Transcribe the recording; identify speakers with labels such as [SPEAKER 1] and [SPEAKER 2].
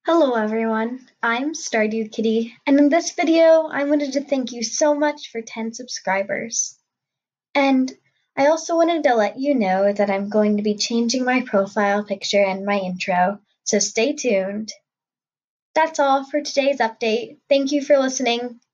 [SPEAKER 1] Hello everyone, I'm Stardew Kitty, and in this video I wanted to thank you so much for 10 subscribers. And I also wanted to let you know that I'm going to be changing my profile picture and my intro, so stay tuned. That's all for today's update. Thank you for listening,